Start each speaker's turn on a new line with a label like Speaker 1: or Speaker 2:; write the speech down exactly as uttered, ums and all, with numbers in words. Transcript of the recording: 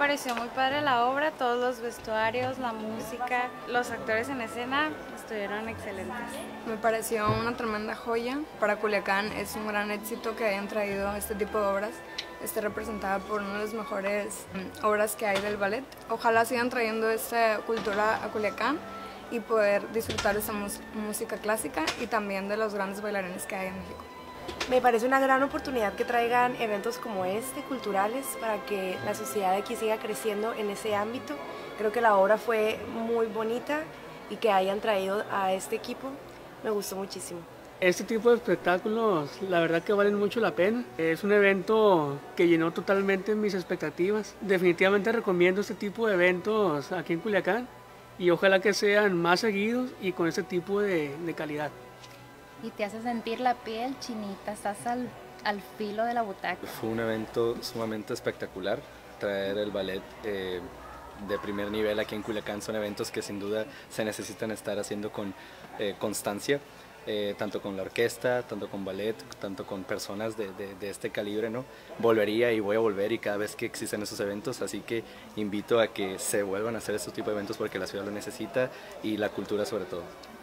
Speaker 1: pareció muy padre la obra, todos los vestuarios, la música, los actores en escena estuvieron excelentes.
Speaker 2: Me pareció una tremenda joya. Para Culiacán es un gran éxito que hayan traído este tipo de obras. Esté representada por una de las mejores um, obras que hay del ballet. Ojalá sigan trayendo esta cultura a Culiacán y poder disfrutar de esa música clásica y también de los grandes bailarines que hay en México.
Speaker 3: Me parece una gran oportunidad que traigan eventos como este, culturales, para que la sociedad de aquí siga creciendo en ese ámbito. Creo que la obra fue muy bonita y que hayan traído a este equipo me gustó muchísimo.
Speaker 4: Este tipo de espectáculos, la verdad que valen mucho la pena. Es un evento que llenó totalmente mis expectativas. Definitivamente recomiendo este tipo de eventos aquí en Culiacán y ojalá que sean más seguidos y con este tipo de, de calidad.
Speaker 5: Y te hace sentir la piel chinita, estás al, al filo de la butaca.
Speaker 6: Fue un evento sumamente espectacular. Traer el ballet eh, de primer nivel aquí en Culiacán son eventos que sin duda se necesitan estar haciendo con eh, constancia. Eh, tanto con la orquesta, tanto con ballet, tanto con personas de, de, de este calibre, ¿no? Volvería y voy a volver y cada vez que existen esos eventos, así que invito a que se vuelvan a hacer este tipo de eventos porque la ciudad lo necesita y la cultura sobre todo.